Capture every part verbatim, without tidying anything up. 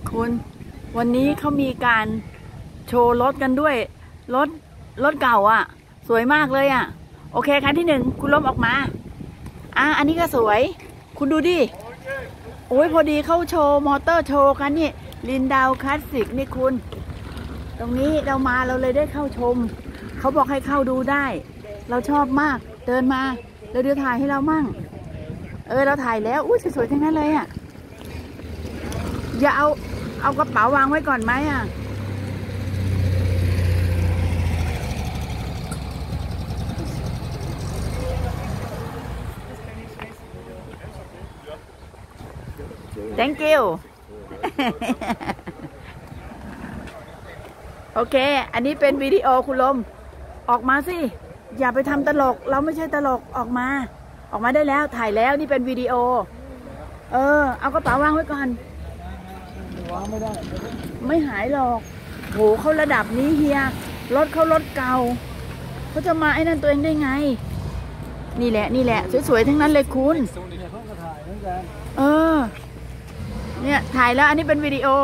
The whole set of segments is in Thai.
คุณวันนี้เขามีการโชว์รถกันด้วยรถรถเก่าอ่ะสวยมากเลยอ่ะโอเคคันที่หนึ่งคุณล้มออกมาอ่ะอันนี้ก็สวยคุณดูดิโอ้ยพอดีเข้าโชว์มอเตอร์โชว์กันนี่ลินดาวคลาสสิกนี่คุณตรงนี้เรามาเราเลยได้เข้าชมเขาบอกให้เข้าดูได้เราชอบมากเดินมาเดี๋ยวเดี๋ยวถ่ายให้เรามั่งเออเราถ่ายแล้วอุ้ยสวยๆทั้งนั้นเลยอ่ะอย่าเอาเอากระเป๋าวางไว้ก่อนไหมอ่ะthank you โอเคอันนี้เป็นวิดีโอคุณลมออกมาสิอย่าไปทำตลกเราไม่ใช่ตลกออกมาออกมาได้แล้วถ่ายแล้วนี่เป็นวิดีโอเออเอากระเป๋าวางไว้ก่อนวางไม่ได้ไม่หายหรอกโหเขาระดับนี้เฮียรถเขารถเก่าเขาจะมาไอ้นั่นตัวเองได้ไงนี่แหละนี่แหละสวยๆทั้งนั้นเลยคุณเออเนี่ยถ่ายแล้วอันนี้เป็นวิดีโอ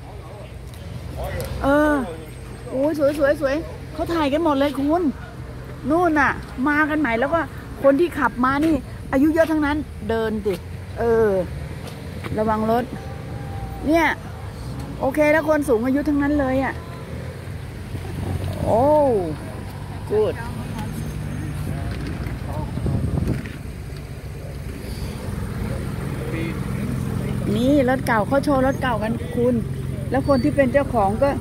เออโอ้ยสวยสวยสวยเขาถ่ายกันหมดเลยคุณนู่นน่ะมากันใหม่แล้วก็คนที่ขับมานี่อายุเยอะทั้งนั้นเดินดิเออระวังรถเนี่ยโอเคแล้วคนสูงอายุทั้งนั้นเลยอ่ะโอ้กูดนี่รถเก่าเขาโชว์รถเก่ากันคุณแล้วคนที่เป็นเจ้าของก็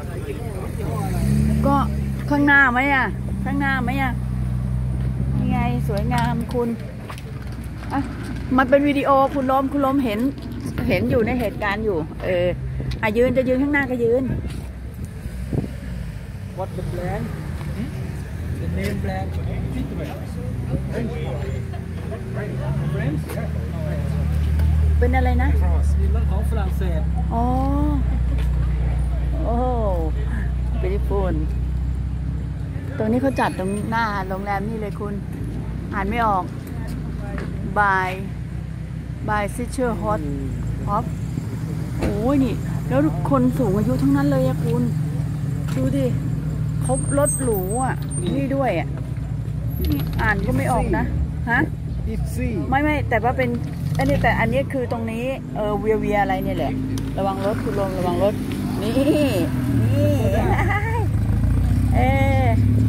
ก็ข้างหน้าไหมอ่ะข้างหน้าไหมอ่ะนี่ไงสวยงามคุณอ่ะมันเป็นวิดีโอคุณลมคุณลมเห็นเห็นอยู่ในเหตุการณ์อยู่เอออ่ะยืนจะยืนข้างหน้าก็ยืน What the brand? The name brand? Friends? เป็นอะไรนะมีรถของฝรั่งเศสอ๋อโอ้บิลิฟูนตรงนี้เขาจัดตรงหน้าโรงแรมนี่เลยคุณอ่านไม่ออกบายบายซิเชอร์ฮอตฮอปโอ้ยนี่แล้วคนสูงอายุทั้งนั้นเลยอะคุณดูดิเขารถหรูอ่ะนี่ด้วยอ่ะอ่านก็ไม่ออกนะฮะไม่ไม่แต่ว่าเป็นอันนี้แต่อันนี้คือตรงนี้เออเวียเวียอะไรเนี่ยแหละระวังรถคุณลมระวังรถนี่นี่เออ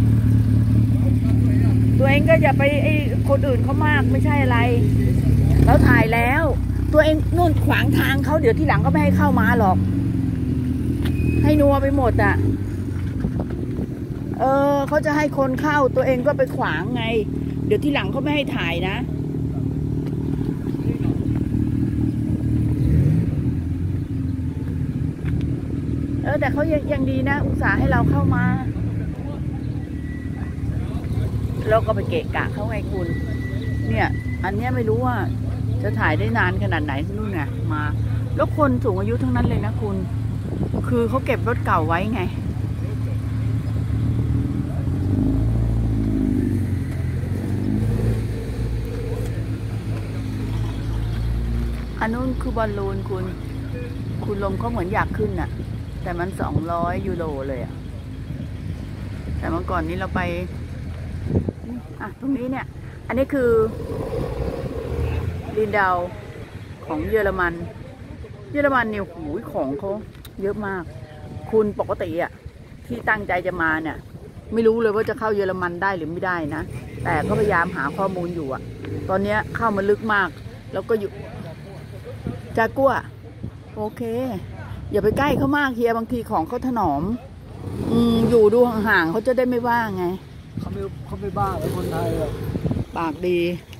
ตัวเองก็อย่าไปไอ้คนอื่นเขามากไม่ใช่อะไรแล้วถ่ายแล้วตัวเองนู่นขวางทางเขาเดี๋ยวที่หลังก็ไม่ให้เข้ามาหรอกให้นัวไปหมดอ่ะเออเขาจะให้คนเข้าตัวเองก็ไปขวางไงเดี๋ยวที่หลังเขาไม่ให้ถ่ายนะเออแต่เขายังยังดีนะอุตส่าห์ให้เราเข้ามาเราก็ไปเกะกะเขาไงคุณเนี่ยอันเนี้ยไม่รู้ว่าจะถ่ายได้นานขนาดไหนนู่นไงมาแล้วคนสูงอายุทั้งนั้นเลยนะคุณคือเขาเก็บรถเก่าไว้ไงอันนู้นคือบอลลูนคุณคุณลมเขาเหมือนอยากขึ้นน่ะแต่มันสองร้อยยูโรเลยอ่ะแต่เมื่อก่อนนี้เราไปอ่ะตรงนี้เนี่ยอันนี้คือลินดาวของเยอรมันเยอรมันเนี่ยหูยของเขาเยอะมากคุณปกติอ่ะที่ตั้งใจจะมาเนี่ยไม่รู้เลยว่าจะเข้าเยอรมันได้หรือไม่ได้นะแต่ก็พยายามหาข้อมูลอยู่อ่ะตอนนี้เข้ามาลึกมากแล้วก็อยู่จากัวโอเคอย่าไปใกล้เขามากเฮียบางทีของเขาถนอมอืมอยู่ดูห่างๆเขาจะได้ไม่ว่าไงเขาไม่เขาไม่บ้าเลยคนไทยอ่ะปากดี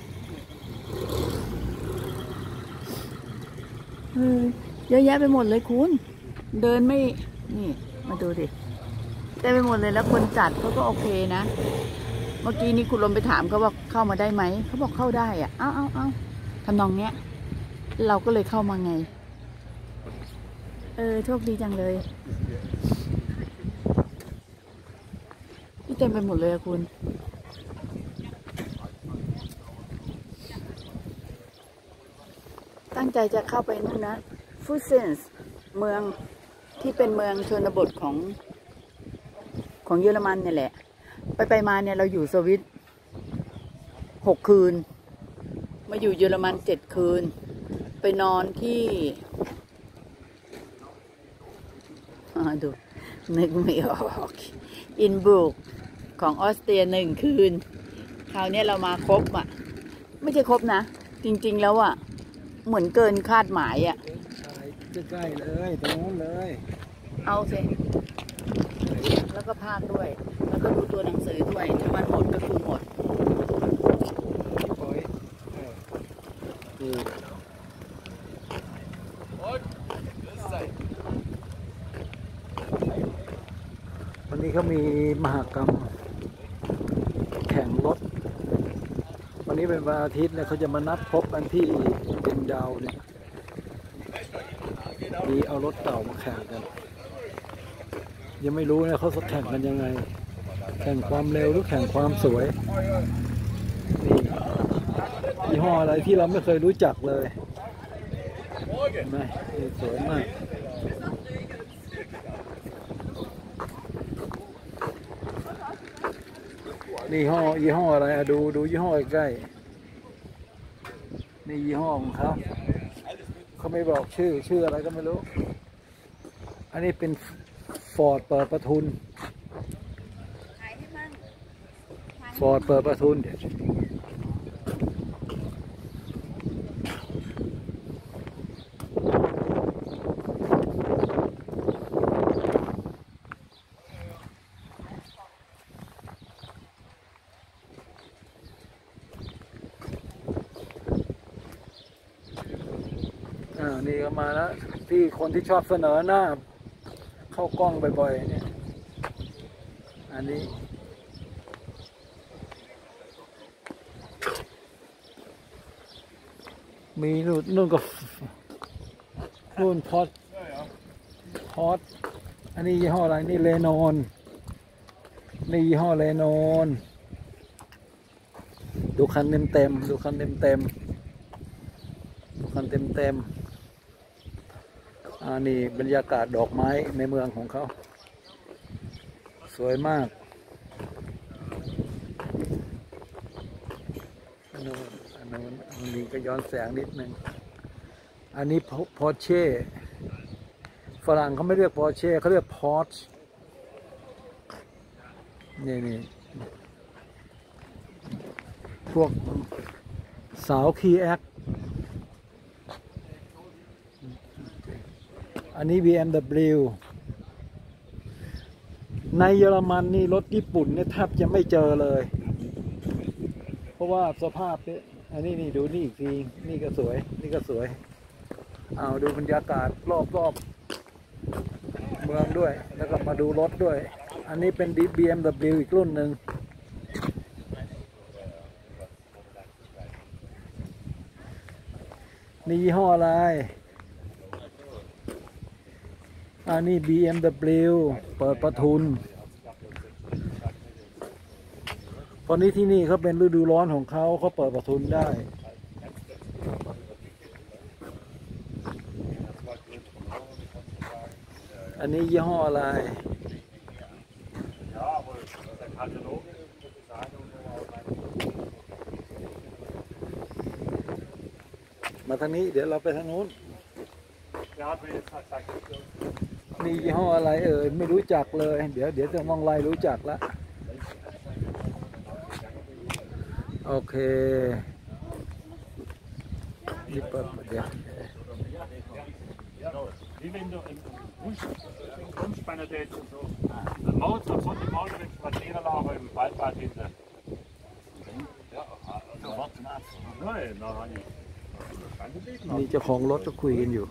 เออเยอะแยะไปหมดเลยคุณเดินไม่นี่มาดูดิได้ไปหมดเลยแล้วคนจัดเขาก็โอเคนะเมื่อกี้นี้คุณลมไปถามเขาว่าเข้ามาได้ไหมเขาบอกเข้าได้อ่ะเอ้าเอ้าเอ้าทำนองเนี้ยเราก็เลยเข้ามาไงเออโชคดีจังเลยนี่เต็มไปหมดเลยคุณตั้งใจจะเข้าไปนู่นนะฟูเซนส์เมืองที่เป็นเมืองชนบทของของเยอรมันเนี่ยแหละไปไปมาเนี่ยเราอยู่สวิตหกคืนมาอยู่เยอรมันเจ็ดคืนไปนอนที่ดูนึกไม่ออกอินบรูกของออสเตรียหนึ่งคืนคราวนี้เรามาครบอ่ะไม่ใช่ครบนะจริงๆแล้วอ่ะเหมือนเกินคาดหมายอ่ะใกล้ๆเลยตรงนู้นเลยเอาสิแล้วก็ภาคด้วยแล้วก็ดูตัวหนังสือด้วยถ้ามันหมดก็คือหมดวันนี้เขามีมหกรรมแข่งรถวันนี้เป็นวันอาทิตย์เนี่ยเขาจะมานัดพบกันที่เป็นดาวเนี่ยมีเอารถเก่ามาแข่งกันยังไม่รู้นะเขาแข่งกันยังไงแข่งความเร็วหรือแข่งความสวยนี่ยี่ห้ออะไรที่เราไม่เคยรู้จักเลยเห็นไหมนี่สวยมากนี่ยี่ห้อยี่ห้ออะไรอะดูดูยี่ห้อใกล้นี่ยี่ห้อของเขาเขาไม่บอกชื่อชื่ออะไรก็ไม่รู้อันนี้เป็นฟอร์ดเปิดประทุนฟอร์ดเปิดประทุนอ่านี่ก็มาแล้วที่คนที่ชอบเสนอหน้าเข้ากล้องบ่อยๆเนี่ยอันนี้มีนู่นนู่นก็นู่นพอดพอดอันนี้ยี่ห้ออะไรนี่เลนอนนี่ยี่ห้อเลนอนดูคันเต็มเต็มดูคันเต็มเต็มดูคันเต็มเต็มอันนี้บรรยากาศดอกไม้ในเมืองของเขาสวยมากอันนู้นอันนู้นอันนี้ก็ย้อนแสงนิดนึงอันนี้พอร์เช่ฝรั่งเขาไม่เรียกพอร์เช่เขาเรียกพอร์ชนี่นี่พวกสาวคีแอคอันนี้ บี เอ็ม ดับเบิลยู ในเยอรมันนี่รถญี่ปุ่นเนี่ยแทบจะไม่เจอเลยเพราะว่าสภาพเนี่ยอันนี้นี่ดูนี่อีกทีนี่ก็สวยนี่ก็สวยเอาดูบรรยากาศรอบๆเมืองด้วยแล้วก็มาดูรถด้วยอันนี้เป็น บี เอ็ม ดับเบิลยู อีกรุ่นหนึ่งนี่ยี่ห้ออะไรอันนี้ บี เอ็ม ดับเบิลยู เปิดประทุนตอนนี้ที่นี่เขาเป็นฤดูร้อนของเขาเขาเปิดประทุนได้อันนี้ยี่ห้ออะไรมาทางนี้เดี๋ยวเราไปทางนู้นนี่ยี่ห้ออะไรเอ่ยไม่รู้จักเลยเดี๋ยวเดี๋ยวจะมองไล่รู้จักละโอเคนี่เปิดเดี๋ยวนี่เจ้าของรถก็คุยกันอยู่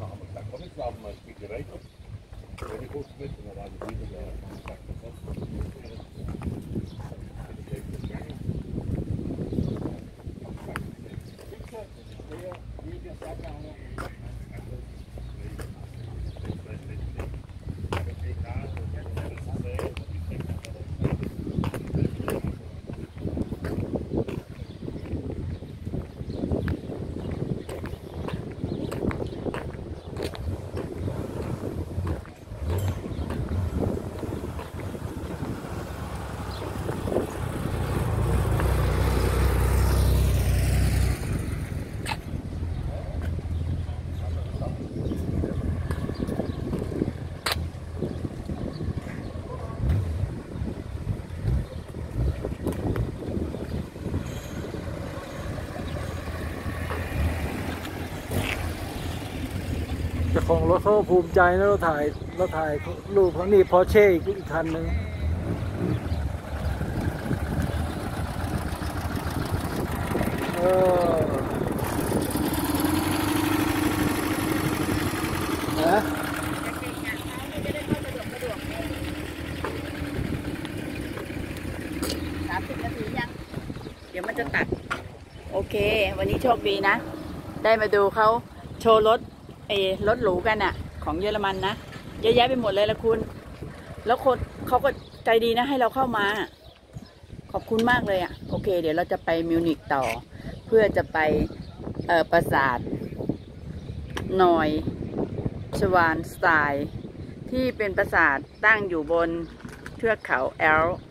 เจ้าของรถเขาภูมิใจนะเราถ่ายเราถ่ายรูปเขานี่พอเช่อีกคันหนึ่งเออนะสามสิบนาทียัง เดี๋ยวมันจะตัด โอเค วันนี้โชคดีนะ ได้มาดูเขาโชว์รถไอ้รถหรูกันอะของเยอรมันนะ เยอะแยะไปหมดเลยละคุณ แล้วคนเขาก็ใจดีนะให้เราเข้ามา ขอบคุณมากเลยอะโอเค เดี๋ยวเราจะไปมิวนิกต่อ เพื่อจะไปเอ่อปราสาทนอยชวานสไตล์ที่เป็นปราสาทตั้งอยู่บนเทือกเขาแอลป์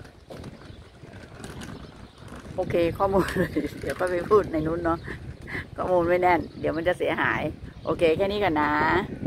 โอเค ข้อมูล เดี๋ยวก็ไปพูดในนู้นเนาะข้อมูลไม่แน่น เดี๋ยวมันจะเสียหาย โอเค แค่นี้ก่อนนะ